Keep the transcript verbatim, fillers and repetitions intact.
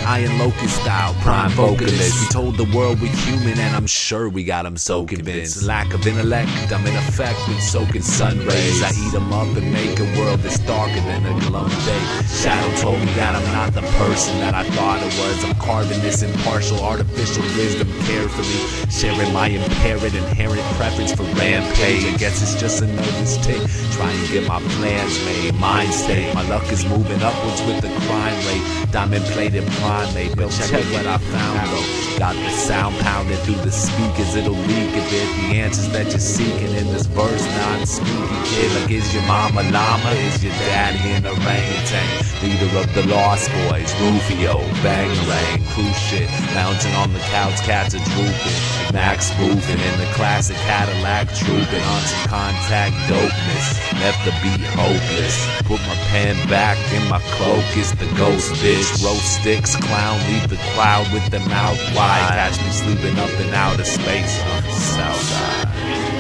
iron locust style, prime vocalist. We told the world we're human, and I'm sure we got them so convinced. Lack of intellect, I'm in effect with soaking sun rays. I eat them up and make a world that's darker than a glum day. Shadow told me that I'm not the person that I thought it was. I'm carving this impartial, artificial wisdom carefully, sharing my impaired, inherent preference for rampage. I guess it's just a nervous tick, trying to get my plans made. Mindstate, my luck is moving upwards with the crime rate. Diamond plated primate, but check out what I found though. Got the sound pounding through the speakers, it'll leak a bit. The answers that you're seeking in this verse, now I'm speaking, kid. Like, is your mama llama? Is your daddy an orangatang? Leader of the Lost Boys, Rufio, Bangarang, cruise shit, lounging on the couch, cats are drooping. Max spoofing in the classic Cadillac, trooping on some contact dopeness. Left the beat hopeless. Put my pen back in my cloak, it's the ghost bitch. Roast sticks, clown, leave the crowd with the mouth wide. Catch me sleeping up in outer space on the south side.